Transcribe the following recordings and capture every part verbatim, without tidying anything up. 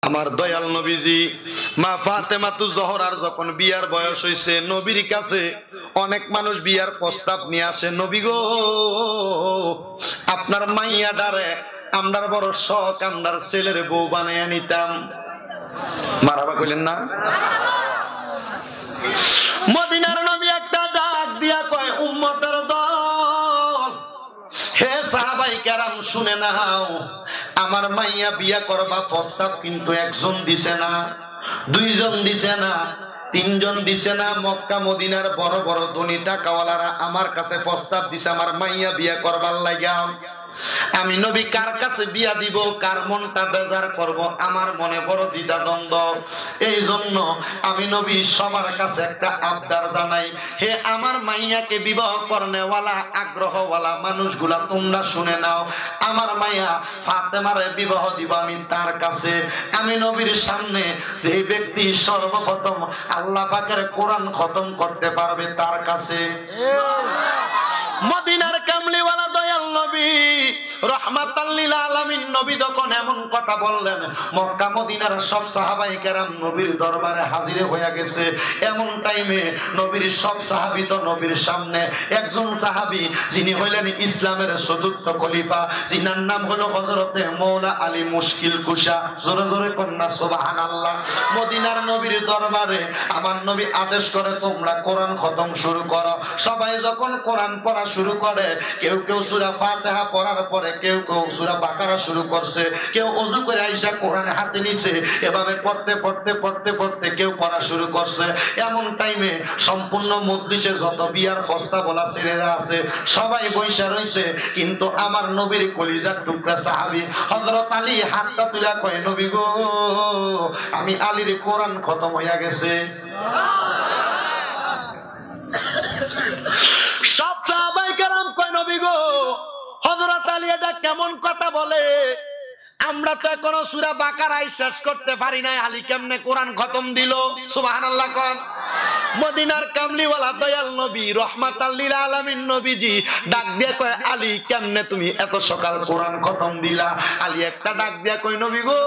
আমার দয়াল নবীজি মা ফাতেমাতু জোহরার যখন বিয়ার বয়স হইছে নবীর কাছে অনেক মানুষ বিয়ার প্রস্তাব নিয়ে আসে, নবী গো আপনার মাইয়া ডারে আমরার বড় শখ, আমরার ছেলের বউ বানাইয়া নিতাম। মারাবা কইলেন না? মদিনার নবী একটা ডাক দিয়া কয়, উম্মতের দল, হে সাহাবায়ে কেরাম শুনে নাও, আমার মাইয়া বিয়া করবা প্রস্তাব কিন্তু একজন দিছে না, দুইজন দিছে না, তিনজন দিছে না, মক্কা মদিনার বড় বড় ধনী টাকাওয়ালারা আমার কাছে প্রস্তাব দিছে আমার মাইয়া বিয়া করবার লাগা। আমি নবী কার কাছে বিয়া দিব, কার মনটা বেজার করব, আমার মনে বড় দ্বিধা দ্বন্দ্ব। এই জন্য আমি নবী সবার কাছে একটা আবদার জানাই, হে আমার মাইয়াকে বিবাহ করনেওয়ালা আগ্রহওয়ালা মানুষগুলা তোমরা শুনে নাও, আমার মাইয়া ফাতেমারে বিবাহ দিব আমি তার কাছে। আমি নবীর সামনে এই ব্যক্তি সর্বপ্রথম আল্লাহ পাকের কোরআন খতম করতে পারবে তার কাছে। মদিনার কামলিওয়ালা দয়াল নবী রহমাতাল লিল আলামিন নবী যখন এমন কথা বললেন, মক্কা মদিনার সব সাহাবায়ে কেরাম নবীর দরবারে হাজির হয়ে গেছে। এমন টাইমে নবীর সব সাহাবী তো নবীর সামনে, একজন সাহাবী যিনি হইলেন ইসলামের চতুর্থ খলিফা, যিনার নাম হলো হযরতে মওলা আলী মুশকিল কুশা, জোরে জোরে কন্যা সুবহানাল্লাহ। মদিনার নবীর দরবারে আমার নবী আদেশ করে তোমরা কোরআন খতম শুরু করো। সবাই যখন কোরআন পড়া শুরু করে, কেউ কেউ সূরা ফাতিহা পড়ার পরে কেউ কেউ সূরা বাকারা শুরু করছে, কেউ ওযু করে আইসা কোরআন হাতে নিছে, এভাবে পড়তে পড়তে পড়তে পড়তে কেউ পড়া শুরু করছে। এমন টাইমে সম্পূর্ণ মজলিসে যত বিয়ার প্রস্তাবলা ছেলেরা আছে সবাই বইসা রইছে, কিন্তু আমার নবীর কলিজার টুকরা সাহাবী হযরত আলী হাতটা তুলে কয়, নবী গো আমি আলীর কোরআন খতম হইয়া গেছে। সব সাহাবায়ে কেরাম কয়, নবী গো হযরত আলী এটা কেমন কথা বলে, আমরা তো এখনো সূরা বাকারাই শেষ করতে পারি নাই, আলী কেমনে কোরআন খতম দিল? সুবহানাল্লাহ কোন। মদিনার কামলিওয়ালা দয়াল নবী রহমাতাল লিল আলামিন নবীজি ডাক দিয়া কয়, আলী কেমনে তুমি এত সকাল কোরআন খতম দিলা? আলী একটা ডাক দিয়া কয়, নবী গো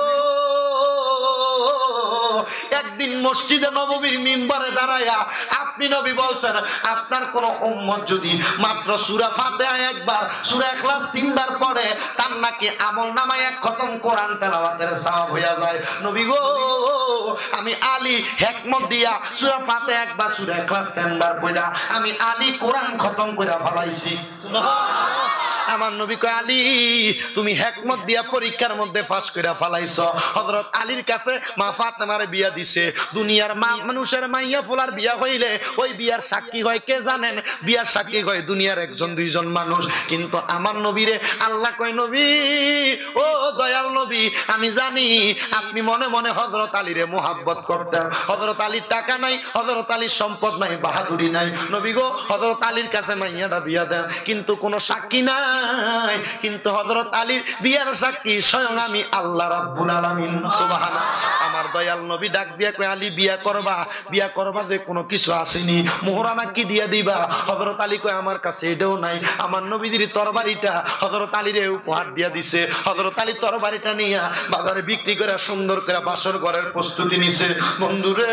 একদিন মসজিদে নববীর মিম্বরে দাঁড়ায়া আপনি নবী বলছেন আপনার কোন উম্মত যদি মাত্র সূরা ফাতিহা একবার, সূরা ইখলাস তিনবার পড়ে তার নাকি আমলনামায় এক খতম কোরআন তেলাওয়াতের সওয়াব হইয়া যায়। নবী গো আমি আলী হিকমত দিয়া সূরা ফাতিহা একবার, সূরা ইখলাস তিনবার পড়া আমি আলী কোরআন খতম কইরা ফলাইছি। সুবহানাল্লাহ। আমার নবী কয়, আলী তুমি হিকমত দিয়া পরীক্ষার মধ্যে পাস কইরা ফলাইছো। হযরত আলীর কাছে মা ফাতেমার বিয়া দিছে। দুনিয়ার মা মানুষের মাইয়া ফুলার বিয়া হইলে ওই বিয়ার সাক্ষী হয় কে জানেন? বিয়ার সাক্ষী হয় দুনিয়ার একজন দুইজন মানুষ, কিন্তু আমার নবীরে আল্লাহ কয়, নবী ও দয়াল নবী আমি জানি আপনি মনে মনে হযরত আলীরে মোহাব্বত করতেন। হযরত আলীর টাকা নাই, হযরত আলীর সম্পদ নাই, বাহাদুরি নাই, নবী গো হযরত আলীর কাছে মাইয়াটা বিয়া দেন, কিন্তু কোনো সাক্ষী নাই, কিন্তু হযরত আলীর বিয়ার সাক্ষী স্বয়ং আমি আল্লাহ রাব্বুল আলামিন। সুবহানাল্লাহ। আমার দয়াল নবী ডাক দিয়া কয়, আলী বিয়া করবা, বিয়া করবা যে কোনো কিছু আসেনি, মোহরানা কি দিয়া দিবা? হযরত আলী কয়, আমার কাছে এটাও নাই। আমার নবীজির তরবারিটা হযরত আলীরে উপহার দিয়া দিছে। হযরত আলী তরবারিটা নিয়া বাজারে বিক্রি করে সুন্দর করে বাসর ঘরের প্রস্তুতি নিছে। বন্ধুরে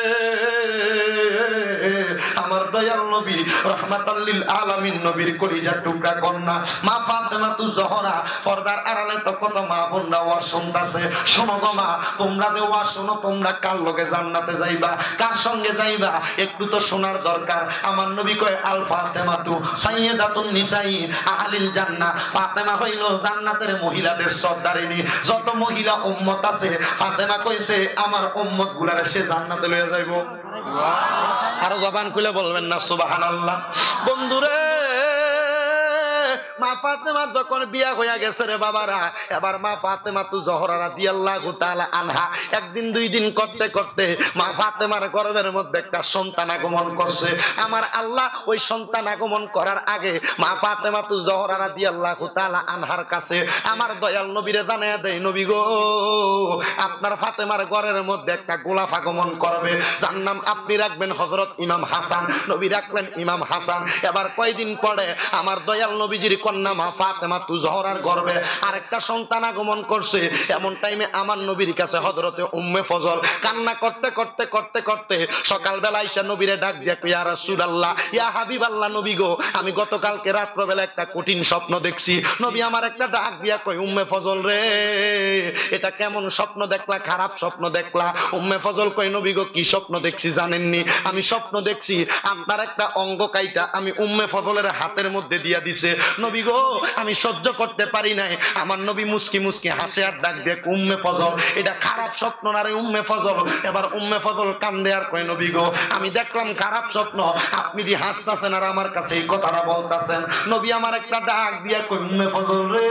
আমার দয়াল নবী রহমাতাল লিল আলামিন নবীর কলিজার টুকরা কন্যা মা ফাতেমাতু জোহরা পর্দার আড়ালে তো কত মা বোনরা ওয়াজ শুনতাছে। শোনো গো মা, তোমরা যে ওয়াজ শোনো তোমরা কার লগে জান্নাতে যাইবা, কার সঙ্গে যাইবা একটু তো শোনার দরকার। আমার নবী কয়, আল ফাতেমাতু সাইয়্যিদাতুন নিসাই আহলিল জান্নাহ, ফাতেমা হইল জান্নাতের মহিলাদের সর্দারিনী। যত মহিলা উম্মত আছে ফাতেমা কইছে আমার উম্মত গুলারে সে জান্নাতে লইয়া যাইবো। আরো জবান খুলে বলবেন না সুবহানাল্লাহ। বন্ধুরে মা ফাতেমা যখন বিয়া হইয়া গেছে রে বাবারা, এবার মা ফাতেমাতু জোহরা রাদিয়াল্লাহু তাআলা আনহা একদিন দুই দিন করতে করতে মা ফাতেমার গর্ভের মধ্যে একটা সন্তান আগমন করছে। আমার আল্লাহ ওই সন্তান আগমন করার আগে মা ফাতেমাতু জোহরা রাদিয়াল্লাহু তাআলা আনহার কাছে আমার দয়াল নবীরে জানায়া দেয়, নবী গো আপনার ফাতেমার ঘরের মধ্যে একটা গোলাপ আগমন করবে, যার নাম আপনি রাখবেন হযরত ইমাম হাসান। নবী রাখলেন ইমাম হাসান। এবার কয়দিন পরে আমার দয়াল নবীজির কন্যা মা ফাতেমা তু জহরার গর্ভে আরেকটা সন্তান আগমন করছে। এমন টাইমে আমার নবীর কাছে হযরতে উম্মে ফজল কান্না করতে করতে করতে করতে সকালবেলা আইসা নবীরে ডাক দিয়া কই, ইয়া রাসূলুল্লাহ, ইয়া হাবিবাল্লাহ, নবী গো, আমি গতকালকে রাত্রবেলা একটা কঠিন স্বপ্ন দেখছি। নবী আমার একটা ডাক দিয়া কই, উম্মে ফজল রে, এটা কেমন স্বপ্ন দেখলা? খারাপ স্বপ্ন দেখলা? উম্মে ফজল কই, নবী গো, কি স্বপ্ন দেখছি জানেননি? আমি স্বপ্ন দেখছি আপনার একটা অঙ্গ কাইটা আমি উম্মে ফজলের হাতের মধ্যে দিয়া দিছে। নবী গো, আমি সহ্য করতে পারি নাই। আমার নবী মুস্কি মুস্কি হাসে আর ডাক দিয়ে, উম্মে ফজল, এটা খারাপ স্বপ্ন না রে উম্মে ফজল? এবার উম্মে ফজল কান্দে আর কয়, নবী গো, আমি দেখলাম খারাপ স্বপ্ন, আপনি দি হাসতাছেন আর আমার কাছে এই কথাটা বলতাছেন। নবী আমার একটা ডাক দিয়া কই, উম্মে ফজল রে,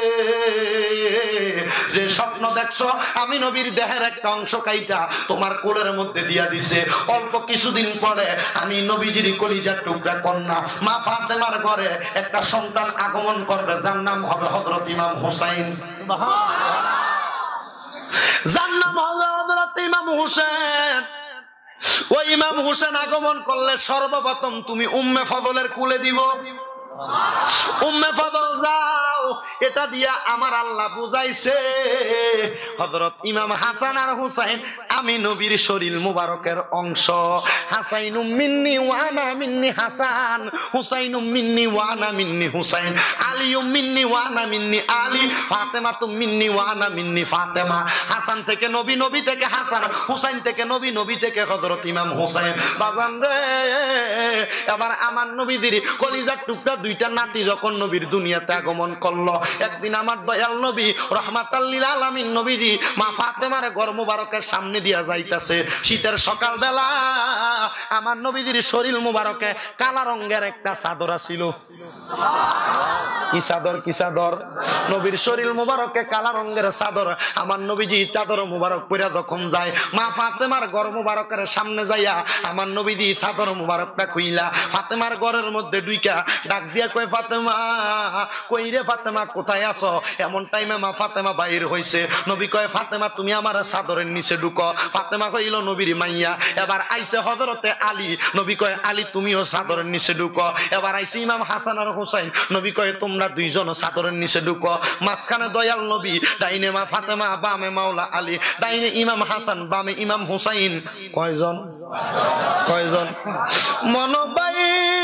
যে স্বপ্ন দেখছো আমি নবীর দেহের একটা অংশ কাইটা তোমার কোলের মধ্যে দিয়া দিছে। অল্প কিছুদিন পরে আমি নবীজির কলিজার টুকরা কন্যা মা ফাতেমার ঘরে একটা সন্তান আগমন করবে, যার নাম হবে হযরত ইমাম হুসাইন। যার নাম হবে হযরত ইমাম হুসেন। ওই ইমাম হুসেন আগমন করলে সর্বপ্রথম তুমি উম্মে ফজলের কুলে দিব। উম্মে ফজল যাও, এটা দিয়া আমার আল্লাহ বুঝাইছে হযরত ইমাম হাসান আর হুসাইন আমি নবীর শরীর মুবারকের অংশ। হাসাইনুম মিন্নি ওয়া আনা মিন্নি হাসান, হুসাইনুম মিন্নি ওয়া আনা মিন্নি হুসাইন, আলিউম মিন্নি ওয়া আনা মিন্নি আলী, ফাতেমাতুম মিন্নি ওয়া আনা মিন্নি ফাতেমা। হাসান থেকে নবী, নবী থেকে হাসান, হুসাইন থেকে নবী, নবী থেকে হযরত ইমাম হুসাইন। বাজান রে, এবার আমার নবীজির কলিজার টুকরা দুইটা নাতি যখন নবীর দুনিয়াতে আগমন করলো, একদিন আমার দয়াল নবী রহমাতাল লিল আলামিন নবীজি মা ফাতেমার ঘর মুবারকের সামনে দিয়া যাইতাছে। শীতের সকাল বেলা আমার নবীজির শরীর মুবারকে কালা রঙের একটা চাদর ছিল। কি চাদর? কি চাদর? নবীর শরীর মুবারকে কালা রঙের চাদর। আমার নবীজি চাদর মুবারক পরে যখন যায় মা ফাতেমার ঘর মুবারকের সামনে যাইয়া আমার নবীজি চাদর মুবারকটা খুইলা ফাতেমার ঘরের মধ্যে ঢুইকা ডাক দিয়া কয়, ফাতেমা কই রে ফাতেমা, কোথায় আছো? এমন টাইমে মা ফাতেমা বাইর হইছে। নবী কয়, ফাতেমা তুমি আমার চাদরের নিচে ঢুকো। ফাতেমা কইল নবীর মাইয়া। এবার আইছে হযরতে আলী। নবী কয়, আলী তুমিও চাদরের নিচে ঢুকো। এবার আইছে ইমাম হাসান আর হুসাইন। নবী কয়, তোমরা দুইজন চাদরের নিচে ঢুকো। মাঝখানে দয়াল নবী, ডাইনে মা ফাতেমা, বামে মাওলা আলী, ডাইনে ইমাম হাসান, বামে ইমাম হুসাইন। কয়জন? কয়জন? মনোবাই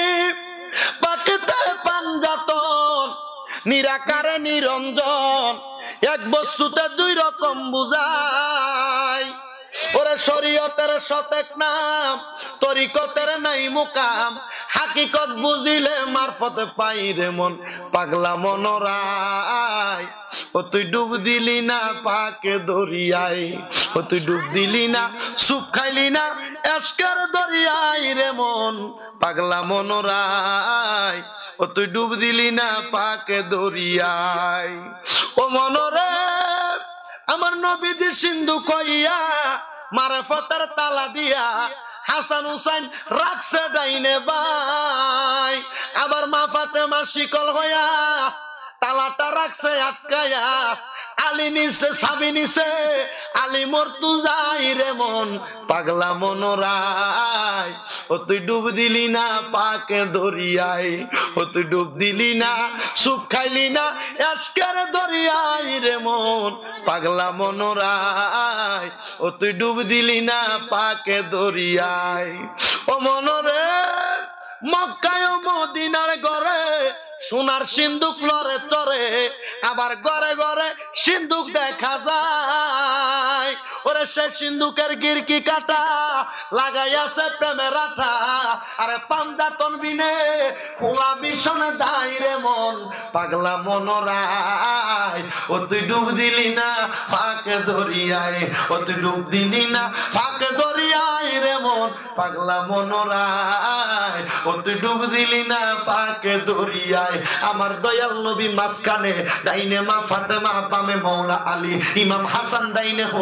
পাকেতে পাঞ্জাতন, নিরাকারে নিরঞ্জন, এক বস্তুতে দুই রকম বুঝায়। ওরে শরীয়তের সতেক নাম, তরিকতের নাই মুকাম, হাকিকত বুঝিলে মারফতে পাই রে মন, পাগলা মনোরায়। ও তুই ডুব দিলি না পাকে দরিয়ায়, ও তুই ডুব দিলি না, সুপ খাইলি না এসকের দরিয়ায় রে মন, পাগলা মনোরায়। ও তুই ডুব দিলি না পাকে দরিয়ায়। ও মনরে, আমার নবীজি সিন্ধু কইয়া মারফতের তালা দিয়া হাসান হুসাইন রাখছে ডাইনে বাই। আবার মা ফাতেমা শিকল হইয়া তালাটা রাখছে আটকায়া। আলী নিছে সাবি নিছে, আলী মরতু যাই রে মন, পাগলা মনোরায়। ও তুই ডুব দিলি না পাকে দরিয়ায়, ও তুই ডুব দিলি না, সুপ খাইলি না এসকের দরিয়ায় রে মন, পাগলা মনোরায়। ও তুই ডুব দিলি না পাকে দরিয়ায়। ও মনরে, মক্কায় মদিনার ঘরে সোনার সিন্দুক লরে তরে, আবার ঘরে ঘরে সিন্দুক দেখা যায়। ওরে সে সিন্দুকের গিরকি কাটা লাগাইয়াছে প্রেমের আঠা। আরে পাঞ্জাতন বিনে খোলা বিছনে যায় রে মন, পাগলা মনোরায়। ও তুই ডুব দিলি না ফাঁকে দরিয়ায়, ও তুই ডুব দিলি না ফাঁকে দরিয়ায় রে মন, পাগলা মনোরায়। ও তুই ডুব দিলি না ফাঁকে দরিয়ায়। আমার দয়াল নবী মাঝখানে, ডাইনে মা ফাতেমা, বামে মাওলা আলী, ইমাম হাসান ডাইনে, হোসাইন বামে।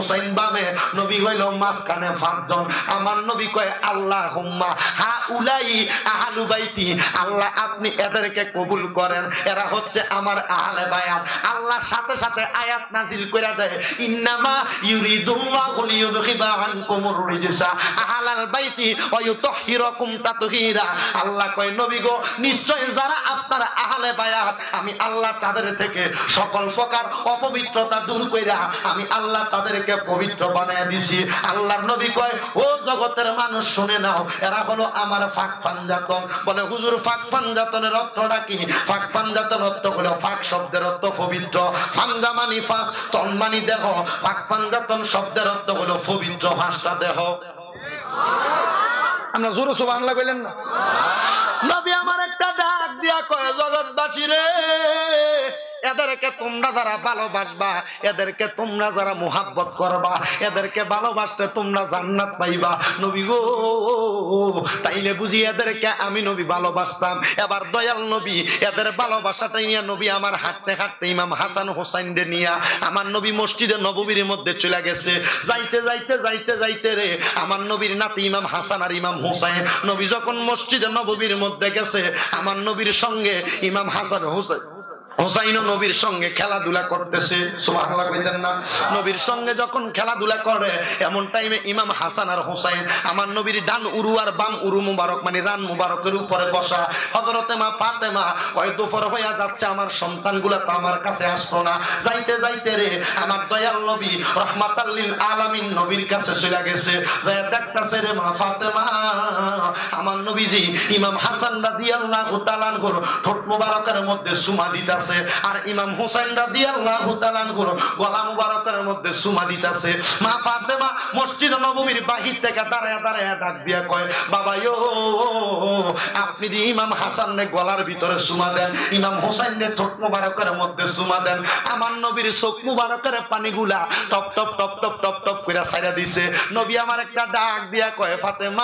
নামে নবী হইল মাঝখানে পাঁচজন আমার নবী কয় আল্লাহুম্মা হাউলাই আহলু বাইতি আল্লাহ আপনি এদেরকে কবুল করেন এরা হচ্ছে আমার আহলে বায়াত আল্লাহ সাথে সাথে আয়াত নাজিল কইরা দেয় ইন্নামা ইউরিদুল্লাহু লিইউযহিবা আনকুমুর রিজসা আহলাল বাইতি ওয়া ইউতাহহিরাকুম তাতহীরা আল্লাহ কয় নবী গো নিশ্চয় যারা আপনার আহলে বায়াত আমি আল্লাহ তাদের থেকে সকল প্রকার অপবিত্রতা দূর কইরা আমি আল্লাহ তাদেরকে পবিত্র বানায়া দিছি আল্লাহর নবী কয় ও জগতের মানুষ শুনে নাও এরা হলো আমার ফাক পাঞ্জাতন বলে হুজুর ফাক পাঞ্জাতনের অর্থটা কি ফাক পাঞ্জাতন অর্থ হলো ফাক শব্দের অর্থ পবিত্র পাঞ্জা মানি ফাস তন মানি দেহ ফাক পাঞ্জাতন শব্দের অর্থ হলো পবিত্র ফাঁসটা দেহ আমরা জোরে সুবহানাল্লাহ কইলেন না নবী আমার একটা ডাক দিয়া কয় জগৎবাসী রে এদেরকে তোমরা যারা ভালোবাসবা এদেরকে তোমরা যারা মুহাব্বত করবা এদেরকে ভালোবাসলে তোমরা জান্নাত পাইবা নবী গো তাইলে বুঝি এদেরকে আমি নবী ভালোবাসতাম এবার দয়াল নবী এদের ভালোবাসাটা নিয়ে নবী আমার হাঁটতে হাঁটতে ইমাম হাসান হোসাইন রে নিয়া আমার নবী মসজিদে নববীর মধ্যে চলে গেছে যাইতে যাইতে যাইতে যাইতে রে আমার নবীর নাতি ইমাম হাসান আর ইমাম হোসাইন নবী যখন মসজিদে নববীর মধ্যে গেছে আমার নবীর সঙ্গে ইমাম হাসান হোসাইন হোসাইন নবীর সঙ্গে খেলাধুলা করতেছে সুবহানাল্লাহ কইতেন না নবীর সঙ্গে যখন খেলাধুলা করে এমন টাইমে ইমাম হাসান আর হোসাইন আমার নবীর ডান উরু আর বাম উরু মুবারক মানে রান মুবারকের উপরে বসা হযরতে মা ফাতেমা ওই দুপুর হইয়া যাচ্ছে আমার সন্তানগুলা তো আমার কাছে আসলো না যাইতে যাইতে রে আমার দয়াল নবী রাহমাতাল লিল আলামিন নবীর কাছে চলে গেছে যায় দেখতাছে রে মা ফাতেমা আমার নবীজি ইমাম হাসান রাদিয়াল্লাহু তাআলা আনহুর ঠোঁট মুবারকের মধ্যে সুমা দিতাছে আর ইমাম হুসাইন রাদিয়াল্লাহু তাআলা আনহুর গলা মুবারকের মধ্যে সুমা দিতাছে মা ফাতেমা মসজিদ নববীর বাহির থেকে দাঁড়ায়া দাঁড়ায়া ডাক দিয়া কয় বাবা ইয়ো আপনি যে ইমাম হাসানের গলার ভিতরে সুমা দেন ইমাম হুসাইনের ঠোঁট মুবারকের মধ্যে সুমা দেন আমার নবীর চোখ মুবারকের পানিগুলা টপ টপ টপ টপ টপ টপ কইরা ছাইরা দিছে নবী আমার একটা ডাক দিয়া কয় ফাতেমা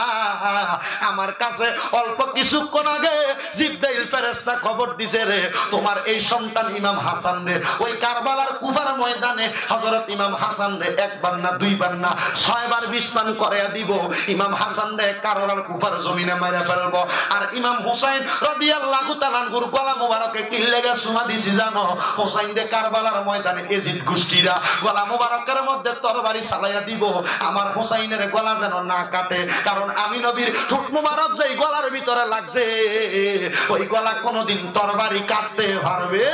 আমার কাছে অল্প কিছুক্ষণ আগে জিবরাইল ফেরেশতা খবর দিছে রে তোমার এই সন্তান ইমাম হাসান রে ওই কারবালার কুফার ময়দানে হযরত ইমাম হাসান রে একবার না দুইবার না ছয়বার বিস্তান করিয়া দিব ইমাম হাসান রে কারবালার কুফার জমিনে মাইরা ফেলবো আর ইমাম হুসাইন রাদিয়াল্লাহু তাআলা আনহুর গলা মোবারকে কি লাগা সুমা দিছি জানো হুসাইন রে কারবালার ময়দানে এজিদ গোষ্ঠীরা গলা মোবারকের মধ্যে তরবারি চালাইয়া দিব আমার হুসাইনের গলা যেন না কাটে কারণ আমি নবীর ঠোঁট মোবারক যেই গলার ভিতরে লাগছে ওই গলা কোনোদিন তরবারি কাটতে পারবে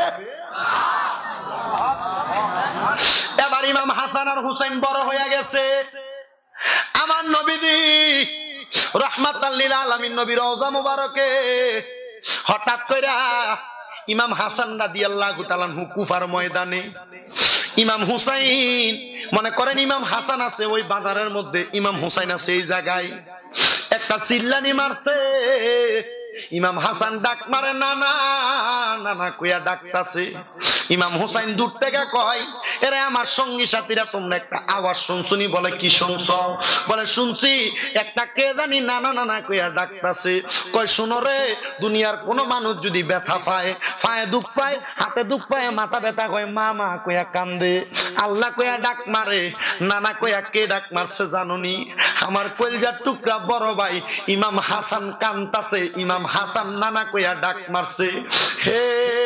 এবার ইমাম হাসান আর হুসাইন বড় হয়ে গেছে আমার নবীজি রাহমাতাল লিল আলামিন নবী রওজা মুবারকে হঠাৎ কইরা ইমাম হাসান রাদিয়াল্লাহু তাআলা আনহু কুফার ময়দানে ইমাম হুসাইন মনে করেন ইমাম হাসান আছে ওই বাজারের মধ্যে ইমাম হুসাইন আছে এই জায়গায় একটা চিল্লানি মারছে ইমাম হাসান ডাক মারে না না না না কইয়া ডাকতাছে ইমাম হুসাইন দূর থেকে কয় এরে আমার সঙ্গী সাথীরা তোমরা একটা আওয়াজ শুনছনি বলে কি শুনছো বলে শুনছি একটা কে জানি না না না না কইয়া ডাকতাছে কয় শুনো রে দুনিয়ার কোন মানুষ যদি ব্যথা পায় পায়ে দুঃখ পায় হাতে দুঃখ পায় মাথা ব্যথা কয় মা মা কইয়া কান্দে আল্লাহ কইয়া ডাক মারে নানা কইয়া কে ডাক মারছে জানোনি আমার কলজার টুকরা বড় ভাই ইমাম হাসান কান্তাছে ইমাম হাসান নানা কইয়া ডাক মারছে হে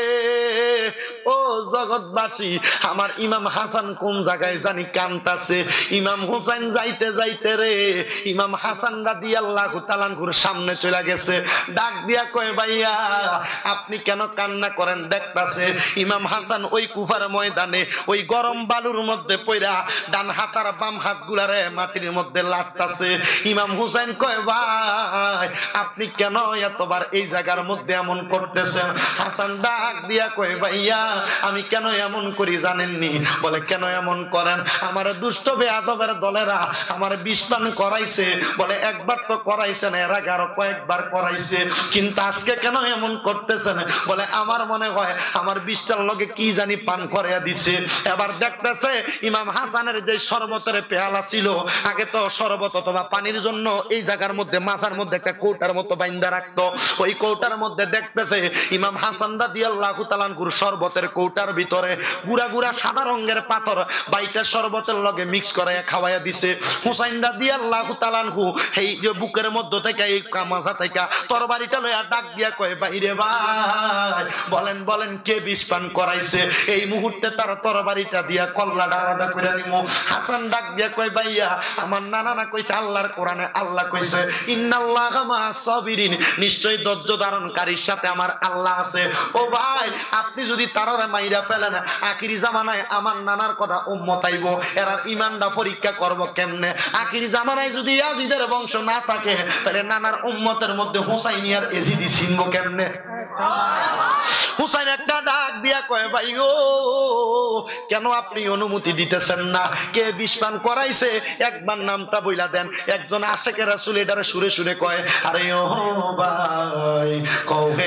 ও জগৎবাসী আমার ইমাম হাসান কোন জায়গায় জানি কান্তাছে ইমাম হুসাইন যাইতে যাইতে রে ইমাম হাসান রাদিয়াল্লাহু তাআলা আনহুর সামনে চলে গেছে ডাক দিয়া কয় ভাইয়া আপনি কেন কান্না করেন দেখতাছে ইমাম হাসান ওই কুফার ময়দানে ওই গরম বালুর মধ্যে পইরা ডান হাত আর বাম হাত গুলারে মাটির মধ্যে লাগতাছে ইমাম হুসাইন কয় ভাই আপনি কেন এতবার এই জায়গার মধ্যে এমন করতেছেন হাসান ডাক দিয়া কয় ভাইয়া আমি কেন এমন করি জানেননি বলে কেন এমন করেন আমার দুষ্ট বেয়াদবের দলেরা আমার বিস্তান করাইছে বলে একবার তো করাইছে না এর আগে আরো কয়েকবার করাইছে কিন্তু আজকে কেন এমন করতেছেন বলে আমার মনে হয় আমার বিস্তার লগে কি জানি পান করিয়া দিছে এবার দেখতেছে ইমাম হাসানের যে শরবতের পেয়ালা ছিল আগে তো শরবত অথবা পানির জন্য এই জায়গার মধ্যে মাছার মধ্যে একটা কৌটার মতো বাইন্দা রাখতো ওই কৌটার মধ্যে দেখতেছে ইমাম হাসান রাদিয়াল্লাহু তাআলা আনহুর শরবতের শরবতের কৌটার ভিতরে গুড়া গুড়া সাদা রঙের পাথর বাইটা শরবতের লগে মিক্স করে খাওয়াইয়া দিছে। হুসাইন রাদিয়াল্লাহু তাআলা আনহু এই যে বুকের মধ্যে থেকে এই কামাজা থেকে তরবারিটা লইয়া ডাক দিয়া কয় বাইরে ভাই বলেন বলেন কে বিষ পান করাইছে। এই মুহূর্তে তার তরবারিটা দিয়া কল্লাটা আলাদা করে নিমু। হাসান ডাক দিয়া কয় ভাইয়া আমার নানা না কইছে আল্লাহর কোরআনে আল্লাহ কইছে ইন্নাল্লাহা মা'আস সাবিরিন, নিশ্চয়ই ধৈর্য ধারণকারীর সাথে আমার আল্লাহ আছে। ও ভাই আপনি যদি তারারে মাইরা ফেলেন আখিরি জামানায় আমার নানার কথা উম্মত আইব, এরার ঈমানটা পরীক্ষা করব কেমনে? আখিরি জামানায় যদি ইয়াজিদের বংশ না থাকে তাহলে নানার উম্মতের মধ্যে হুসাইনি আর এজিদি চিনব কেমনে? হুসাইন একটা ডাক দিয়া কয় ভাই ও কেন আপনি অনুমতি দিতেছেন না? কে বিষ পান করাইছে একবার নামটা বইলা দেন। একজন আশেকের রাসূল এটারে সুরে সুরে কয় আরে ও ভাই কহে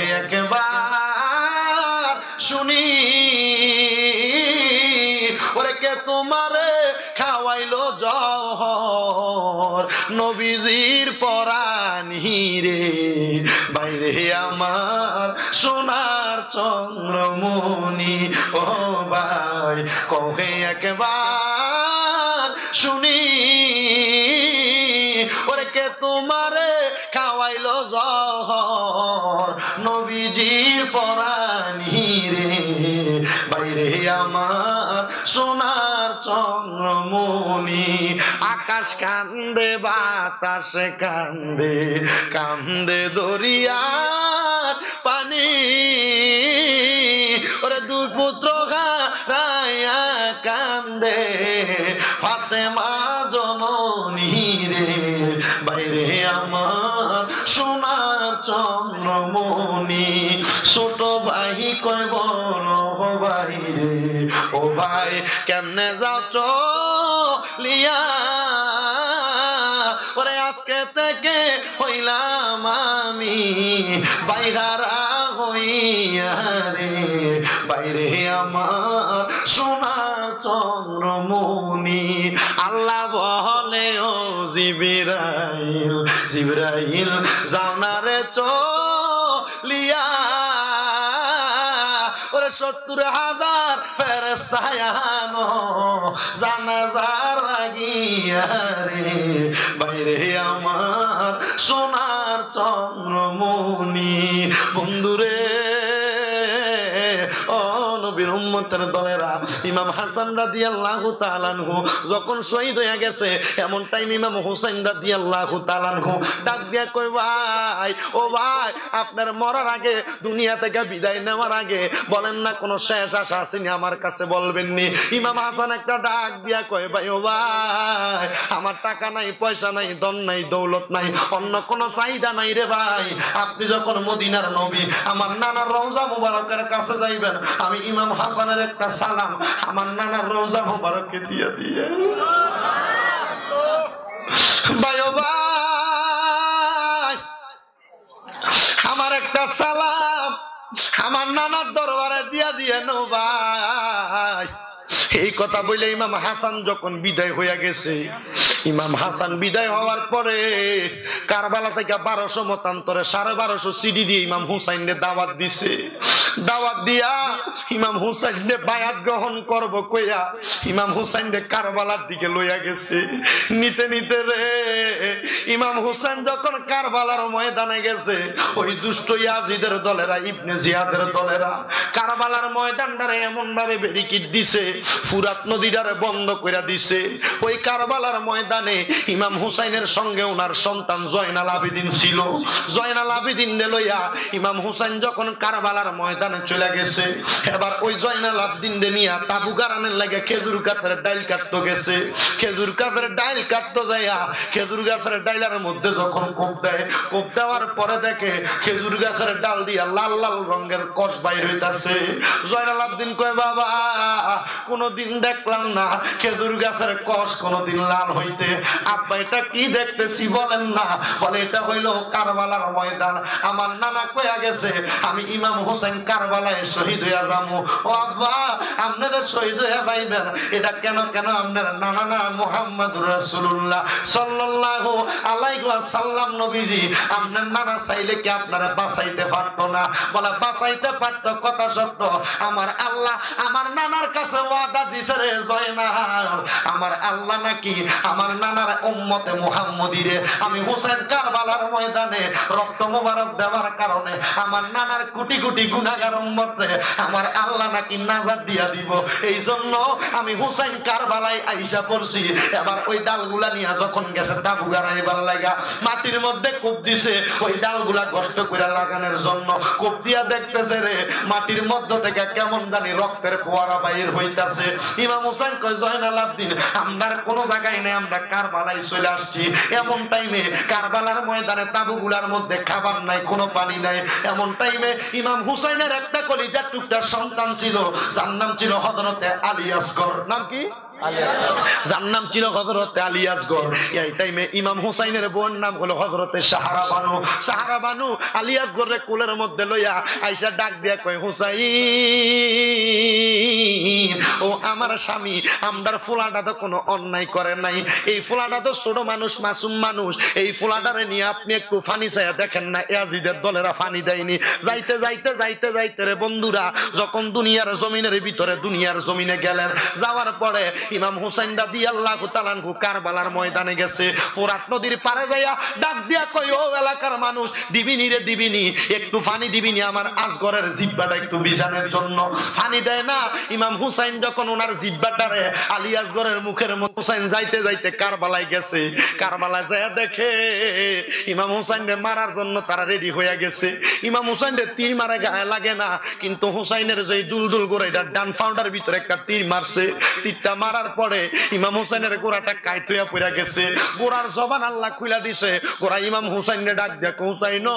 একবার শুনি ওরে কে তোমারে খাওয়াইলো জহর নবীজির পরানি রে বাইরে আমার সোনার চন্দ্রমণি। ও ভাই কহে একবার শুনি ওরে কে তোমারে খাওয়াইলো জহর নবীজির পরানি রে বাইরে আমার সোনার চন্দ্রমণি। আকাশ কান্দে বাতাস কান্দে কান্দে দরিয়ার পানি ওরে দুই পুত্র হারায়া কান্দে ফাতেমা জননী রে বাইরে আমার সোনার চন্দ্রমণি। ছোট ভাই কয় বড় ভাই রে ও ভাই কেমনে যাও চলিয়া ওরে আজকে থেকে হইলাম আমি বাইহারা হইয়া রে বাইরে আমার সোনা চন্দ্রমণি। আল্লাহ বলে ও জিবরাইল জিবরাইল যাও না রে চলিয়া ওরে সত্তর হাজার ফেরেশতা আনো জানাজার লাগিয়া রে বাইরে আমার সোনার চন্দ্রমণি। বন্ধুরে ও নবীর উম্মতের দলেরা ইমাম হাসান রাদিয়াল্লাহু তাআলা আনহু যখন শহীদ হয়ে গেছে এমন টাইম ইমাম হুসাইন রাদিয়াল্লাহু তাআলা আনহু ডাক দিয়া কই ভাই ও ভাই আপনার মরার আগে দুনিয়া থেকে বিদায় নেওয়ার আগে বলেন না কোন শেষ আশা আসেনি আমার কাছে বলবেন নি? ইমাম হাসান একটা ডাক দিয়া কয় ভাই ও ভাই আমার টাকা নাই পয়সা নাই ধন নাই দৌলত নাই অন্য কোন চাহিদা নাই রে ভাই। আপনি যখন মদিনার নবী আমার নানার রওজা মুবারকের কাছে যাইবেন আমি ইমাম হাসানের একটা সালাম আমার নানার রওজা মুবারককে দিয়ে দিয়ে ভাই ও ভাই আমার একটা সালাম আমার নানার দরবারে দিয়া দিয়ে নো ভাই। এই কথা বলে ইমাম হাসান যখন বিদায় হইয়া গেছে ইমাম হাসান বিদায় হওয়ার পরে কারবালা থেকে বারোশো মতান্তরে সাড়ে বারোশো সিডি দিয়ে ইমাম হুসাইনকে দাওয়াত দিছে। দাওয়াত দিয়া ইমাম হুসাইনকে বায়াত গ্রহণ করব কইয়া ইমাম হুসাইনকে কারবালার দিকে লইয়া গেছে। নিতে নিতে রে ইমাম হুসাইন যখন কারবালার ময়দানে গেছে ওই দুষ্ট ইয়াজিদের দলেরা ইবনে জিয়াদের দলেরা কারবালার ময়দানটারে এমন ভাবে ব্যারিকেড দিছে ফুরাত নদীটারে বন্ধ করে দিছে। ওই কারবালার ময়দানে ইমাম হুসাইনের সঙ্গে ওনার সন্তান জয়নাল আবেদিন ছিল। জয়নাল আবেদিন লইয়া ইমাম হুসাইন যখন কারবালার ময়দানে চলে গেছে এবার ওই জয়নাল আবেদিন নিয়ে তাবু গারানের লাগে খেজুর গাছের ডাইল কাটতে গেছে। খেজুর গাছের ডাইল কাটতে যাইয়া খেজুর গাছের ডাইলের মধ্যে যখন কোপ দেয় কোপ দেওয়ার পরে দেখে খেজুর গাছের ডাল দিয়া লাল লাল রঙের কষ বাইর হইতাছে। জয়নাল আবেদিন কয় বাবা কোনোদিন দেখলাম না খেজুর গাছের কষ কোনোদিন লাল হইতে। আব্বা এটা কি দেখতেছি বলেন না? বলে এটা হইল কারবালার ময়দান। আমার নানা কইয়া গেছে আমি ইমাম হোসেন কারবালায় শহীদ হইয়া যাবো। ও আব্বা আপনাদের শহীদ হইয়া যাইবেন এটা কেন কেন আপনার নানা না মুহাম্মদুর রাসূলুল্লাহ সাল্লাল্লাহু আলাইহি ওয়াসাল্লাম নবীজি আপনার নানা চাইলে কি আপনারা বাঁচাইতে পারতো না? বলে বাঁচাইতে পারতো, কথা সত্য। আমার আল্লাহ আমার নানার কাছে ওয়াদা দিছে রে জয়নাল, আমার আল্লাহ নাকি আমার নানার উম্মতে মুহাম্মদীরে আমি হোসেন কারবালার ময়দানে রক্ত মোবারক দেওয়ার কারণে আমার নানার কোটি কোটি গুনাহগার উম্মতরে আমার আল্লাহ নাকি নাজাত দিয়া দিব। এই জন্য আমি হোসেন কারবালায় আইসা পড়ছি। এবার ওই ডালগুলা নিয়ে যখন গেছে তাবু গাড়াইবার লাগা মাটির মধ্যে কূপ দিছে ওই ডালগুলা গর্ত করে লাগানোর জন্য। কূপ দিয়া দেখতেছে রে মাটির মধ্য থেকে কেমন জানি রক্তের ফোয়ারা বাইর হইতাছে। ইমাম হোসেন কয় জয়নাল আব্দিন আমরা কোনো জায়গায় নেই, আমরা কারবালায় চলে আসছি। এমন টাইমে কারবালার ময়দানে তাবুগুলার মধ্যে খাবার নাই, কোনো পানি নাই। এমন টাইমে ইমাম হুসাইনের একটা কলিজার টুকরা সন্তান ছিল, যার নাম ছিল হযরতে আলী আসগর। নাম কি? যার নাম ছিল হযরতে আলী আসগর। এই টাইমে ইমাম হুসাইনের বোন নাম হলো হযরতে সাহারা বানু। সাহারা বানু আলী আসগরের কোলের মধ্যে লইয়া আইসা ডাক দিয়া কয় হুসাইন ও আমার স্বামী, আমরার ফোলাটা তো কোনো অন্যায় করে নাই, এই ফোলাটা তো ছোট মানুষ মাসুম মানুষ, এই ফোলাটারে নিয়ে আপনি একটু ফানি চাইয়া দেখেন না, ইয়াজিদের দলেরা ফানি দেয়নি। যাইতে যাইতে যাইতে যাইতে রে বন্ধুরা যখন দুনিয়ার জমিনের ভিতরে দুনিয়ার জমিনে গেলেন, যাওয়ার পরে ইমাম হুসাইন রাদিয়াল্লাহু তাআলা আনহু কারবালার ময়দানে গেছে। ফোরাত নদীর পারে যাইয়া ডাক দিয়া কই ও এলাকার মানুষ দিবিনি রে দিবিনি, একটু পানি দিবিনি আমার আসগরের জিহ্বাটা একটু বিছানোর জন্য। পানি দেয় না। ইমাম হুসাইন যখন ওনার জিহ্বাটারে আলী আসগরের মুখের মধ্যে হুসাইন যাইতে যাইতে কারবালায় গেছে। কারবালায় যাইয়া দেখে ইমাম হুসাইনকে মারার জন্য তারা রেডি হয়ে গেছে। ইমাম হুসাইনের তীর মারা গায়ে লাগে না, কিন্তু হুসাইনের যে দুলদুল গোড়া এটা ডান ফাউন্ডার ভিতরে একটা তীর মারছে। তীরটা মারার পরে ইমাম হুসাইনের গোড়াটা কাইট হইয়া পড়ে গেছে। গোড়ার জবান আল্লাহ খুইলা দিছে। গোড়া ইমাম হুসাইনকে ডাক দিয়া হুসাইন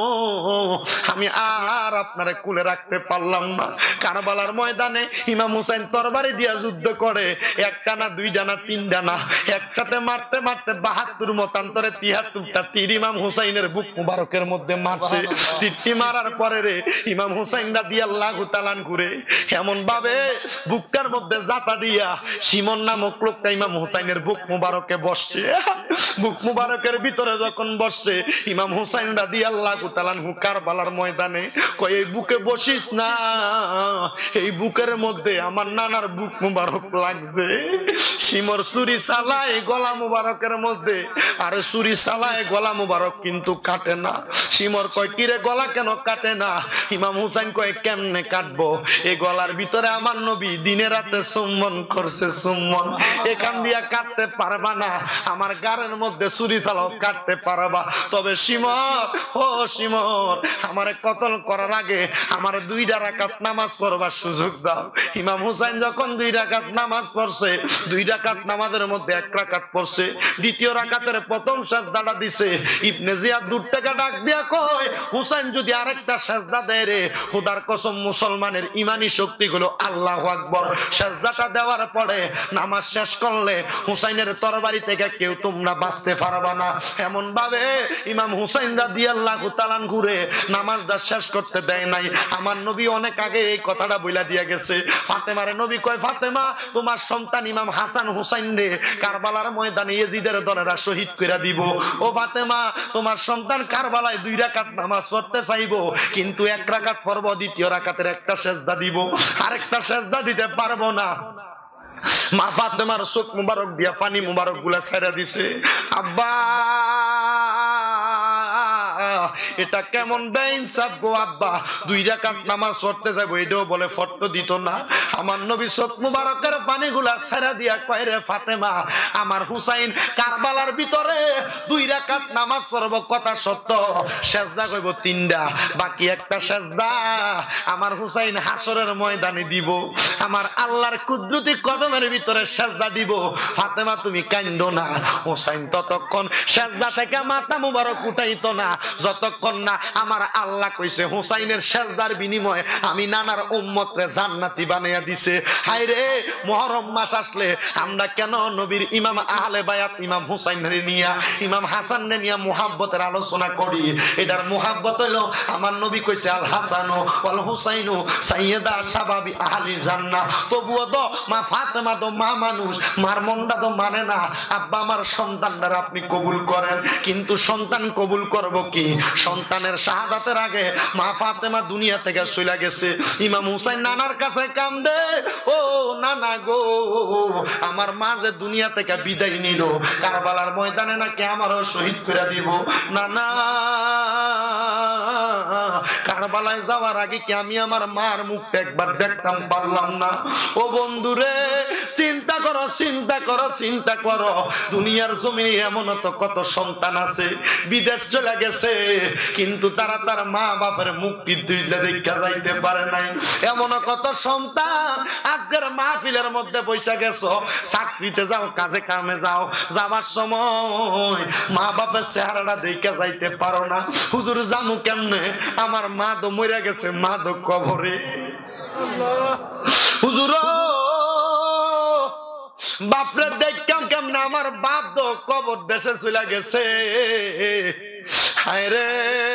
আমি আর আপনারে কুলে রাখতে পারলাম না। কারবালার ময়দানে ইমাম হুসাইন তরবারি দিয়া যুদ্ধ করে, একটা না দুইটা না তিনটা না, একসাথে মারতে মারতে বাহাত্তর মতান্তরে তিয়াত্তরটা তীর ইমাম হুসাইনের বুক মুবারকের মধ্যে মারছে। তীরটি মারার পরে রে ইমাম হুসাইন রাদিয়াল্লাহু তাআলা ঘুরে এমন ভাবে বুকটার মধ্যে জাতা দিয়া সিমন নামক লোকটা ইমাম হুসাইনের বুক মুবারকে বসছে। বুক মুবারকের ভিতরে যখন বসছে ইমাম হুসাইন রাদিয়াল্লাহু তাআলা কারবালার ময়দানে কয় এই বুকে বসিস না, এই বুকের মধ্যে আমার নানার বুক মুবারক লাগছে। সিমর সুরি চালায় গলা মুবারকের মধ্যে, আর সুরি চালায় গলা মুবারক কিন্তু কাটে না। সিমর কয় কিরে গলা কেন কাটে না? ইমাম হুসাইন কয় কেমনে কাটবো, এই গলার ভিতরে আমার নবী দিনে রাতে চুম্বন করছে চুম্বন, এখান দিয়া কাটতে পারবা না, আমার গারের মধ্যে ছুরি চালাও কাটতে পারবা। তবে সিমর ও সিমর আমারে কতল করার আগে আমার দুইটা রাকাত নামাজ পড়বার সুযোগ দাও। ইমাম হুসাইন যখন দুই রাকাত নামাজ পড়ছে, দুই রাকাত নামাজের মধ্যে এক রাকাত পড়ছে, দ্বিতীয় রাকাতের প্রথম সাজদাটা দিছে। ইবনে জিয়াদ দূর থেকে ডাক দিয়া কয় হুসাইন যদি আরেকটা সাজদা দেয় রে খোদার কসম মুসলমানের ইমানি শক্তি গুলো আল্লাহু আকবার। সাজদাটা দেওয়ার পরে নামাজ শেষ করলে হুসাইনের তরবারি থেকে কেউ তোমরা বাঁচতে পারবা না। এমন ভাবে ইমাম হুসাইন রাদিয়াল্লাহু তাআলা ঘুরে নামাজটা শেষ করতে দেয় নাই। আমার নবী অনেক আগে এই কথাটা বইলা দিয়া গেছে। ফাতেমারে নবী কয় ফাতেমা তোমার সন্তান ইমাম হাসান হুসাইন রে কারবালার ময়দানে ইয়েজিদের দলেরা শহীদ করে দিব। ও ফাতেমা তোমার সন্তান কারবালায় দুই রাকাত নামাজ পড়তে চাইবো, কিন্তু এক রাকাত পড়ব, দ্বিতীয় রাকাতের একটা সেজদা দিব, আরেকটা সেজদা দিতে পারবো না। মা ফাতেমার চোখ মুবারক দিয়া পানি মুবারক গুলা ছেড়ে দিছে। আব্বা এটা কেমন বেইনসাফ গো আব্বা, দুই রাকাত নামাজ পড়তে যাবো এটাও বলে ফট্ট দিত না। আমার নবী চোখ মুবারকের পানিগুলা ছেড়ে দিয়া কয় রে ফাতেমা আমার হুসাইন কারবালার ভিতরে দুই রাকাত নামাজ পড়ব কথা সত্য, সেজদা কইব তিনটা, বাকি একটা সেজদা আমার হুসাইন হাসরের ময়দানে দিব, আমার আল্লাহর কুদরতি কদমের ভিতরে সেজদা দিব। ফাতেমা তুমি কান্দো না। হুসাইন ততক্ষণ সেজদা থেকে মাথা মুবারক উঠাইতো না যতক্ষণ যতক্ষণ না আমার আল্লাহ কইছে হুসাইনের সেজদার বিনিময়ে আমি নানার উম্মতরে জান্নাতি বানাইয়া দিছে। হায় রে, মুহররম মাস আসলে আমরা কেন নবীর ইমাম আহলে বায়াত ইমাম হুসাইনের নিয়া ইমাম হাসানরে নিয়া মুহাব্বতের আলোচনা করি? এটার মুহাব্বত হইলো আমার নবী কইছে আল হাসানু ওয়াল হুসাইনু সাইয়্যিদা শাবাবি আহলিল জান্নাহ। তবুও তো মা ফাতেমা তো মা মানুষ, মার মনটা তো মানে না। আব্বা আমার সন্তানরা আপনি কবুল করেন, কিন্তু সন্তান কবুল করব কি? সন্তানের শাহাদাতের আগে মা ফাতেমা দুনিয়া থেকে চলে গেছে। ইমাম হুসাইন নানার কাছে কান্দে, ও নানা গো, আমার মা যে দুনিয়া থেকে বিদায় নিল, কারবালার ময়দানে নাকি আমারও শহীদ করে দিব। নানা, কারবালায় যাওয়ার আগে কি আমি আমার মার মুখটা একবার দেখতাম পারলাম না? ও বন্ধুরে, চিন্তা করো, চিন্তা করো, চিন্তা করো। দুনিয়ার জমিনে এমন তো কত সন্তান আছে বিদেশ চলে গেছে, কিন্তু তারা তার মা বাপের মুখটি দুইলে দেখা যাইতে পারে নাই। এমন কত সন্তান আজকের মাহফিলের মধ্যে বসে গেছো, চাকরিতে যাও, কাজে কামে যাও, যাবার সময় মা বাপের চেহারাটা দেখে যাইতে পারো না। হুজুর জানু কেমনে? আমার মা তো মরে গেছে, মা তো কবরে। হুজুর বাপরে দেখতাম কেমনে? আমার বাপ তো কবর দেশে চলে গেছে। হায় রে,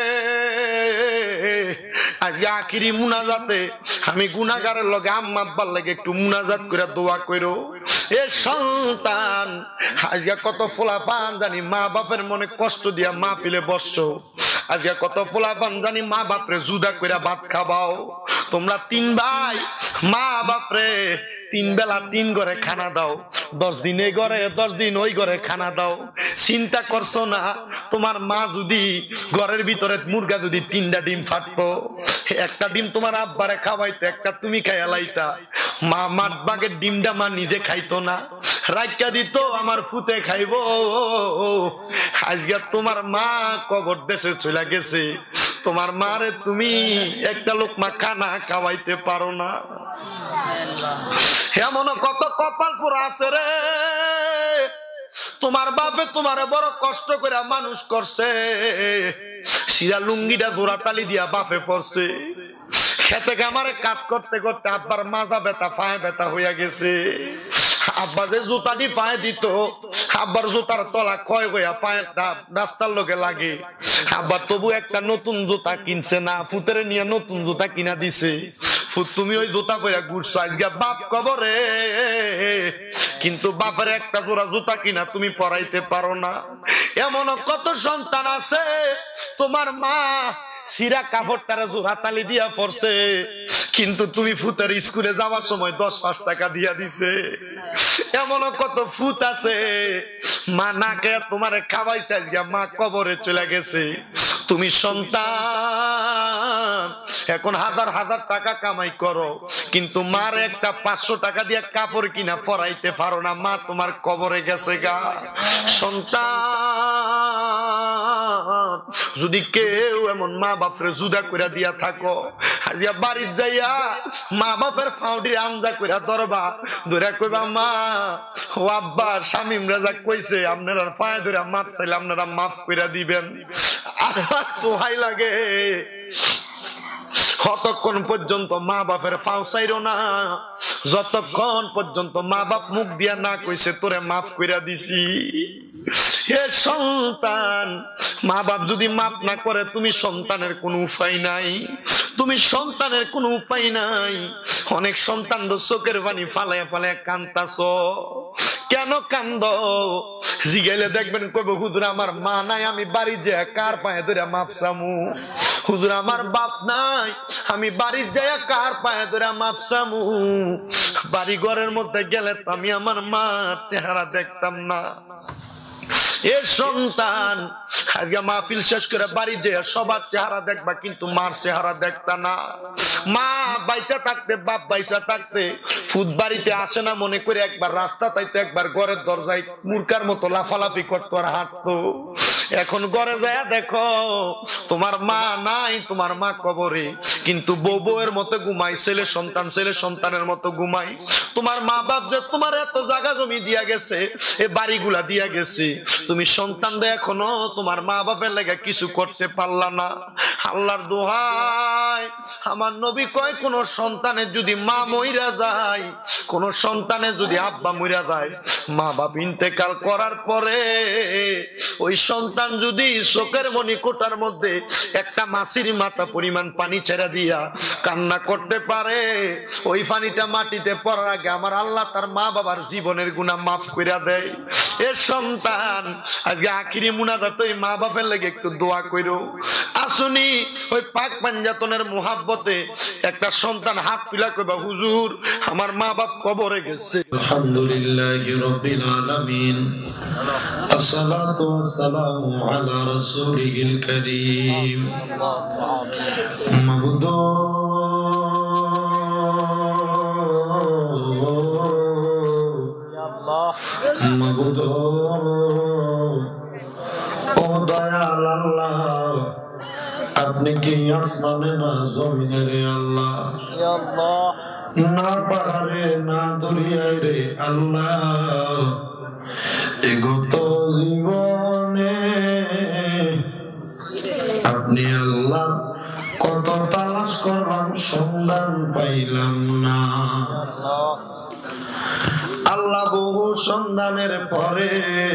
আজকে আখিরি মুনাজাতে আমি গুনাহগারের লগে আম্মা আব্বার লাগে একটু মুনাজাত করে দোয়া কইরো। এ সন্তান, আজকে কত ফোলাপান জানি মা বাপের মনে কষ্ট দিয়া মাহফিলে বসছো। আজকে কত ফোলাপান জানি মা বাপরে জুদা কইরা ভাত খাবাও। তোমরা তিন ভাই মা বাপরে তিন বেলা তিন ঘরে খানা দাও, দশ দিন এই ঘরে, দশ দিন ওই ঘরে খানা দাও। চিন্তা করছো না, তোমার মা যদি ঘরের ভিতরে মুরগা যদি তিনটা ডিম ফাটতো, একটা ডিম তোমার আব্বারে খাওয়াইতো, একটা তুমি খাইয়া লাইতা। মা মাঠ বাগের ডিমটা মা নিজে খাইতো না, রাইকা দিত আমার ফুতে খাইবো। আজকে তোমার মা কবর দেশে চলে গেছে, তোমার মারে তুমি একটা লোকমা খানা খাওয়াইতে পারো না। এমন কত কপাল পুরা আছে রে। তোমার বাপে তোমারে বড় কষ্ট করে মানুষ করছে, সিরা লুঙ্গিটা জোড়া তালি দিয়া বাপে পড়ছে। খেতে আমারে কাজ করতে করতে আব্বার মাজা ব্যথা, পায়ে ব্যথা হইয়া গেছে। আব্বা যে জুতাটি পায়ে দিত, আব্বার জুতার তলা ক্ষয় হইয়া পায়ের রাস্তার লোকে লাগে। আব্বা তবু একটা নতুন জুতা কিনছে না, ফুতেরে নিয়ে নতুন জুতা কিনা দিছে। ফুত তুমি ওই জুতা পরে ঘুরছো, আজকে বাপ কবরে, কিন্তু বাপের একটা জোড়া জুতা কিনা তুমি পরাইতে পারো না। এমন কত সন্তান আছে তোমার মা সিরা কাপড়টারে জোড়া তালি দিয়া পড়ছে, কিন্তু তুমি ফুতের স্কুলে যাওয়ার সময় দশ পাঁচ টাকা দিয়া দিছে। এমন কত ফুত আছে মা না খেয়ে তোমারে খাওয়াইছে, আজকে মা কবরে চলে গেছে। তুমি সন্তান এখন হাজার হাজার টাকা কামাই করো, কিন্তু মার একটা পাঁচশো টাকা দিয়ে কাপড় কিনা পরাইতে পারো না। মা তোমার কবরে গেছে গা। সন্তান যদি কেউ এমন মা বাপরে জুদা করে দিয়া থাকো, আজকে বাড়ির যাইয়া মা বাপের ফাউডি আমজা করে ধরবা, ধরে কইবা মা ও আব্বা শামিম রাজা কইছে আপনারা পায়ে ধরে মাপ চাইলে আপনারা মাফ করে দিবেন। আর তো হাই লাগে, কতক্ষণ পর্যন্ত মা বাপের ফাও চাইরো না, যতক্ষণ পর্যন্ত মা বাপ মুখ দিয়া না কইছে তোরে মাফ কইরা দিছি। হে সন্তান, মা বাপ যদি মাফ না করে তুমি সন্তানের কোনো উপায় নাই, তুমি সন্তানের কোনো উপায় নাই। অনেক সন্তান তো চোখের পানি ফালাইয়া ফালাইয়া কান্দাছো, কেন কান্দ? জিগাইলে দেখবেন কইব হুজুর আমার মা নাই, আমি বাড়ি যে কার পায়ে ধরে মাপ চামু। হুজুর আমার বাপ নাই, আমি বাড়ি যাইয়া কার পায়ে ধরে মাপ চামু। বাড়ি ঘরের মধ্যে গেলে তো আমি আমার মার চেহারা দেখতাম না। এ সন্তান, আজকে মাহফিল শেষ করে বাড়ি যেয়ে সবার চেহারা দেখবা, কিন্তু মার চেহারা দেখতা না। মা বাইচা থাকতে, বাপ বাইচা থাকতে ফুট বাড়িতে আসে না মনে করে একবার রাস্তা তাইতে, একবার ঘরের দরজায় মূর্খার মতো লাফালাফি করতো আর হাঁটতো। এখন ঘরে যায় দেখো তোমার মা নাই, তোমার মা কবরে, কিন্তু বউ বউয়ের মতো ঘুমাই, ছেলে সন্তান ছেলে সন্তানের মতো ঘুমাই। তোমার মা বাপ যে তোমার এত জায়গা জমি দিয়া গেছে, এ বাড়িগুলা দিয়া গেছে, তুমি সন্তান দে এখনো তোমার মা বাপের লাগা কিছু করতে পারলা না। আল্লাহর দোহাই, আমার নবী কয় কোন সন্তানের যদি মা মইরা যায়, কোন সন্তানের যদি আব্বা মইরা যায়, মা বাপ ইন্তেকাল করার পরে ওই সন্তান যদি চোখের মনি কোটার মধ্যে একটা মাছির মাথা পরিমাণ পানি ছেড়ে দিয়া কান্না করতে পারে, ওই পানিটা মাটিতে পড়ার আগে আমার আল্লাহ তার মা বাবার জীবনের গুনাহ মাফ করে দেয়। এ সন্তান আজকে আখিরি মুনাজাত ওই মা বাপের লাগে একটু দোয়া কইরো। আসুনি ওই পাক পাঞ্জাতনের মুহাব্বতে একটা সন্তান হাত তুলা কইবা, হুজুর আমার মা বাপ কবরে গেছে। আলহামদুলিল্লাহি রাব্বিল আলামিন, আসসালাতু ওয়াসসালামু আলা রাসূলিহিল কারীম। মাবুদ মাবুদ ও দয়াল আল্লাহ, আপনি কি আসমানে না জমিনে রে আল্লাহ, না পাহাড়ে না দরিয়ায় রে আল্লাহ, এগত জীবনে আপনি আল্লাহ কত তালাশ করলাম সন্ধান পাইলাম না। আল্লাহ বহু সন্ধানের পরে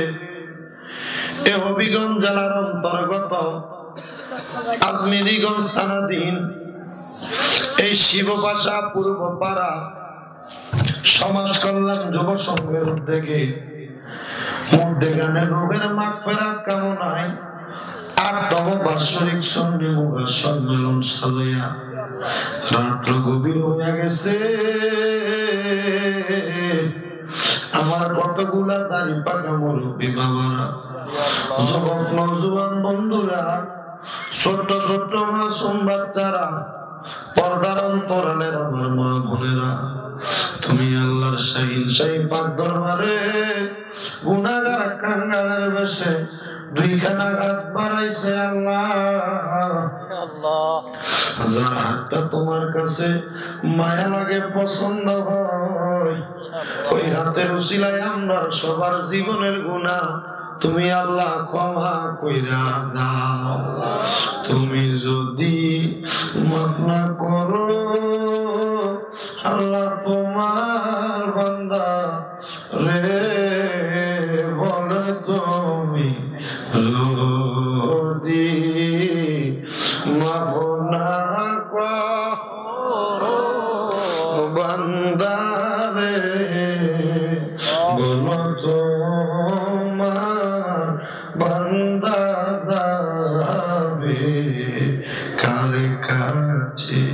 এ হবিগঞ্জ জেলার অন্তর্গত আজমিরিগঞ্জ থানাধীন এই শিববাসা পূর্বপাড়া সমাজ কল্যাণ যুব সংঘের উদ্যোগে মুদ্দেগানের রোগের মাগফিরাত কামনায় আটতম বার্ষিক সন্ধি মুবারক সম্মেলন সাজাইয়া রাত্র গভীর হয়ে গেছে। আমার কতগুলা দাড়ি পাকা মুরব্বী বাবারা, যুবক নওজোয়ান বন্ধুরা, ছোট ছোট মাসুম বাচ্চারা, পর্দার অন্তরালের আমার মা বোনেরা, তুমি আল্লাহর শাহিন শাহী পাক দরবারে গুনাহগার কাঙ্গালের বেশে দুইখানা হাত বাড়াইছে আল্লাহ। যার হাতটা তোমার কাছে মায়া লাগে, পছন্দ হয়, ওই হাতের উসিলায় আমরা সবার জীবনের গুনাহ তুমি আল্লাহ ক্ষমা কইরা দাও। তুমি যদি মাফ না করো আল্লাহ তোমার বান্দা রে বলে তুমি যদি মাফ না করো বান্দা রে বলো তোমার বান্দা যাবে কার কাছে।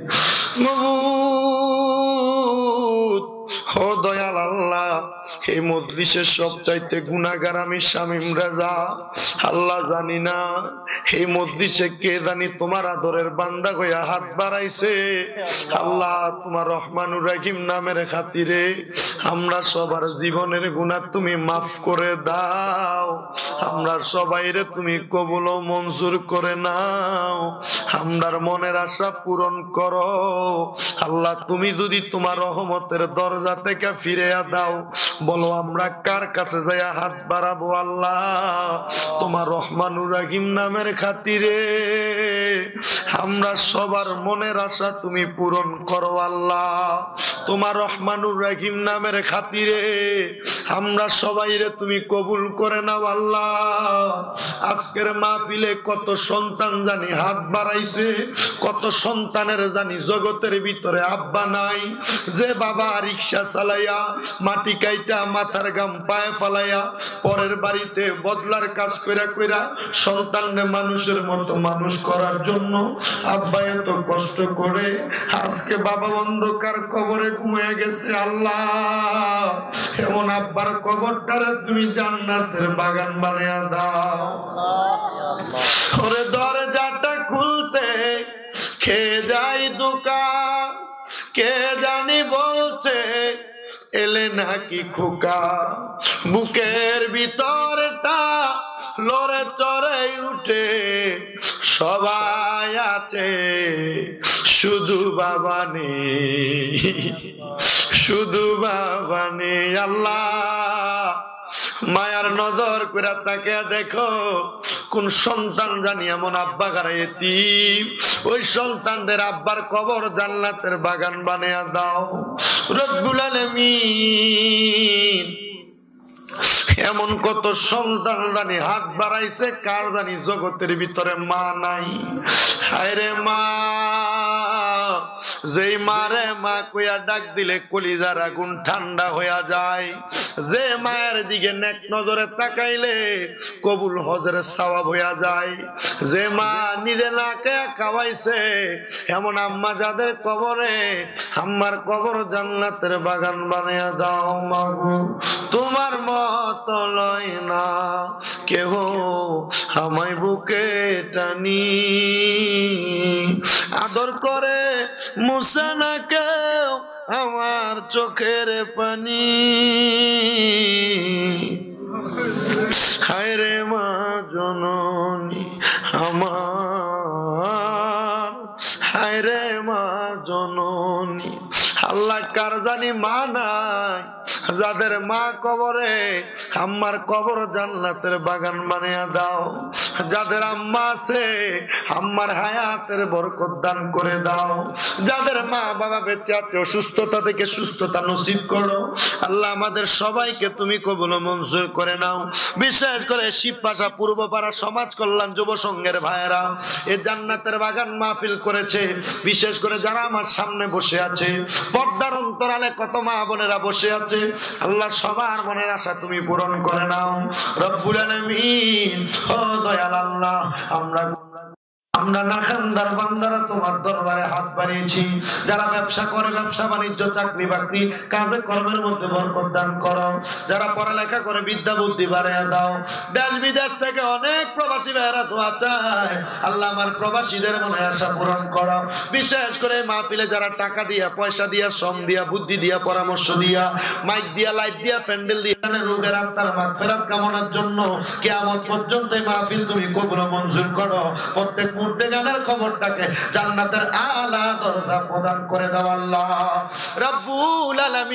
ও দয়াল আল্লাহ, এই মজলিসের সবচাইতে গুনাহগার আমি শামীম রাজা। আল্লাহ জানি না এই মজলিসে কে জানি তোমার আদরের বান্দা হইয়া হাত বাড়াইছে। আল্লাহ তোমার রহমানুর রহিম নামের খাতিরে আমরা সবার জীবনের গুনাহ তুমি মাফ করে দাও। আমরা সবাইরে তুমি কবুল ও মঞ্জুর করে নাও। আমরার মনের আশা পূরণ করো আল্লাহ। তুমি যদি তোমার রহমতের দরজা থেকে ফিরে দাও, বলো আমরা কার কাছে যাইয়া হাত বাড়াবো আল্লাহ? তোমার রহমানুর রহিম নামের খাতিরে আমরা সবার মনের আশা তুমি পূরণ করো আল্লাহ। তোমার রহমানুর রহিম নামের খাতিরে আমরা সবাইরে তুমি কবুল করে নাও আল্লাহ। আজকের মাহফিলে কত সন্তান জানি হাত বাড়াইছে, কত সন্তানের জানি জগতের ভিতরে আব্বা নাই, যে বাবা রিক্সা চালাইয়া মাটি কাইটা মাথার গাম পায়ে ফালাইয়া পরের বাড়িতে বদলার কাজ কইরা কইরা সন্তানরে মানুষের মতো মানুষ করার জন্য আব্বা এত কষ্ট করে আজকে বাবা অন্ধকার কবরে ঘুমিয়ে গেছে আল্লাহ। এমন আব্বার কবরটারে তুমি জান্নাতের বাগান বানিয়ে দাও। ওরে দরজাটা খুলতে খেয়ে যাই দোকান, কে জানি বলছে এলে নাকি খোকা, বুকের ভিতরটা লড়ে চড়ে উঠে সবাই আছে শুধু বাবা নেই, শুধু বাবা নেই। আল্লাহ মায়ার নজর করে তাকে দেখো কোন সন্তান জানি এমন আব্বা গারাইতি ওই সন্তানদের আব্বার কবর জান্নাতের বাগান বানিয়ে দাও রব্বুল আলামিন। এমন কত সন্তান জানি হাত বাড়াইছে কার জানি জগতের ভিতরে মা নাই। হায়রে মা, যেই মারে মা কইয়া ডাক দিলে কলিজার আগুন ঠান্ডা হইয়া যায়, যে মায়ের দিকে নেক নজরে তাকাইলে কবুল হজের সওয়াব হইয়া যায়, যে মা নিজে না খেয়ে খাওয়াইছে এমন আম্মা যাদের কবরে আম্মার কবর জান্নাতের বাগান বানিয়ে দাও মাগো। তোমার মত লয় না কেহ আমায় বুকে টানি, আদর করে মুছে না কেউ আমার চোখের পানি। হায়রে মা জননী আমার, হায়রে মা জননী। আল্লাহ কার জানি মা নাই, যাদের মা কবরে আম্মার কবর জান্নাতের বাগান বানিয়ে দাও। যাদের আম্মা আছে আম্মার হায়াতের বরকত দান করে দাও। যাদের মা বাবা বেঁচে আছে অসুস্থতা থেকে সুস্থতা নসিব করো। আল্লাহ আমাদের সবাইকে তুমি কবুল মঞ্জুর করে নাও। বিশেষ করে শিবপাশা পূর্বপাড়া সমাজ কল্যাণ যুব সংঘের ভাইয়েরা এই জান্নাতের বাগান মাহফিল করেছে। বিশেষ করে যারা আমার সামনে বসে আছে, পর্দার অন্তরালে কত মা বোনেরা বসে আছে, আল্লাহ সবার মনের আশা তুমি পূরণ করে নাও রব্বুল আলামিন। ও দয়াল আল্লাহ, আমরা আমরা নাখানদার বান্দারা তোমার দরবারে হাত বাড়িয়েছি। যারা ব্যবসা করে, ব্যবসা বাণিজ্য চাকরি বাকরি কাজে কর্মের মধ্যে বরকত দান করো। যারা পড়ালেখা করে বিদ্যা বুদ্ধি বাড়িয়ে দাও। দেশ বিদেশ থেকে অনেক প্রবাসী ভাইয়েরা দোয়া চায়, আল্লাহ আমার প্রবাসীদের মনে আশা পূরণ করো। বিশেষ করে মাহফিলে যারা টাকা দিয়া, পয়সা দিয়া, শ্রম দিয়া, বুদ্ধি দিয়া, পরামর্শ দিয়া, মাইক দিয়া, লাইট দিয়া, প্যান্ডেল দিয়া রোগের আত্মার মাগফিরাত কামনার জন্য কিয়ামত পর্যন্ত এই মাহফিল তুমি কবুল মঞ্জুর করো। প্রত্যেক মুহূর্তে গানের খবরটাকে জান্নাতের আলা দরজা প্রদান করে দাও আল্লাহ রব্বুল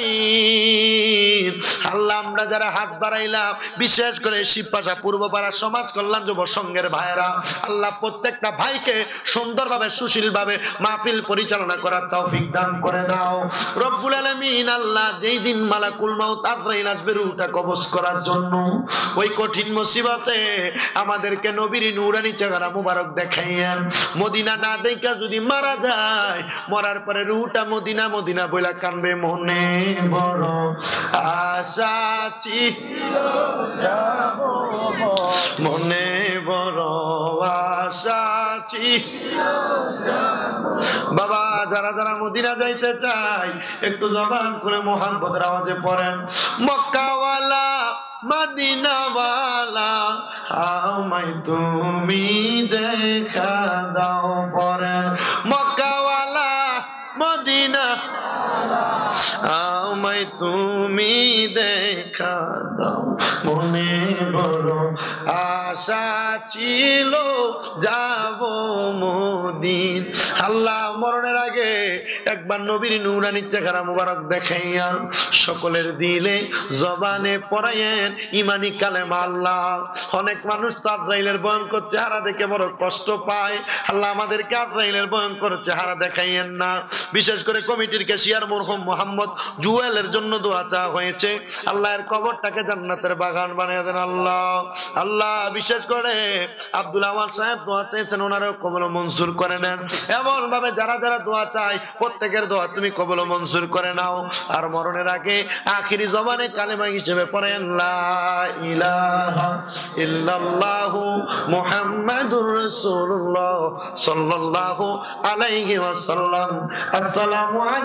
আলামিন। আল্লাহ আমরা যারা হাত বাড়াইলাম, বিশেষ করে শিবপাশা পূর্বপাড়া সমাজ কল্যাণ যুব সংঘের ভাইয়েরা, আল্লাহ প্রত্যেকটা ভাইকে সুন্দরভাবে সুশীলভাবে মাহফিল পরিচালনা করার তৌফিক দান করে দাও রব্বুল আলামিন। আল্লাহ যেই দিন মালাকুল মাউত আজরাইল আসবে রূহটা কবজ করার জন্য, ওই কঠিন মুসিবতে আমাদেরকে নবীর নূরানি চেহারা মুবারক দেখাইয়েন। মদিনা না দেখা যদি মারা যায়, মরার পরে রূহটা মদিনা মদিনা বইলা কানবে। মনে বড় আশা ছিল যাব, মনে বড় আশা ছিল বাবা। যারা যারা মদিনা যাইতে চাই একটু জবান করে মোহাম্মদের আওয়াজে পড়েন, মক্কাওয়ালা মদিনাওয়ালা আমায় তুমি দেখা দাও। পড়েন, মক্কাওয়ালা মদিনা আমায় তুমি দেখা দাও। মনে বড় আশা ছিল যাব মদিন। আল্লাহ মরণের আগে একবার নবীর নূরানি চেহারা মুবারক দেখাইয়া সকলের দিলে জবানে পড়াইয়েন ইমানি কালেমা। আল্লাহ অনেক মানুষ তো আজরাইলের ভয়ঙ্কর চেহারা দেখে বড় কষ্ট পায়। আল্লাহ আমাদেরকে আজরাইলের ভয়ঙ্কর চেহারা দেখাইয়েন না। বিশেষ করে কমিটির ক্যাশিয়ার মরহুম মোহাম্মদ জুয়েলের জন্য দোয়া চাওয়া হয়েছে, আল্লাহ এর কবরটাকে জান্নাতের বাগান বানিয়ে দেন আল্লাহ। আল্লাহ বিশেষ করে আব্দুল আওয়াল সাহেব দোয়া চেয়েছেন, ওনারও কবল মঞ্জুর করে নেন। এমন ভাবে যারা যারা দোয়া চায় প্রত্যেকের দোয়া তুমি কবল মঞ্জুর করে নাও। আর মরণের আগে আখিরি জবানে কালেমা হিসেবে পড়েন লা ইলাহা ইল্লাল্লাহু মুহাম্মাদুর রাসূলুল্লাহ সাল্লাল্লাহু আলাইহি ওয়াসাল্লাম। আসসালামু